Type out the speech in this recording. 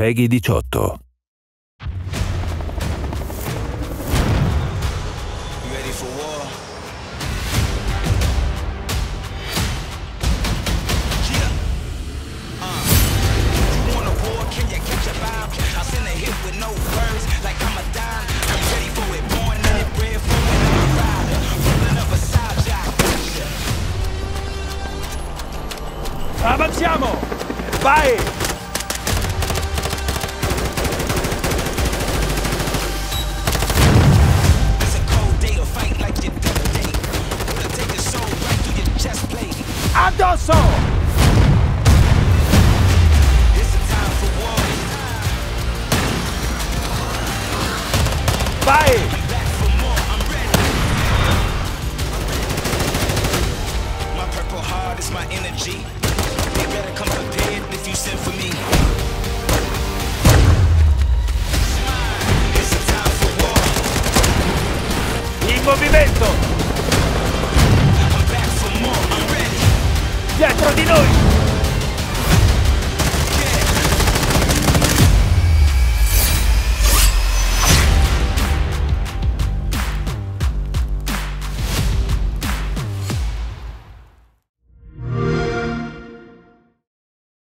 PEGI 18. Avanziamo! Vai! Addosso! Vai! My purple heart is my energy. You better come prepared if you send for me. It's a time for war. In movimento! I'm back for more. I'm ready. Dietro di noi!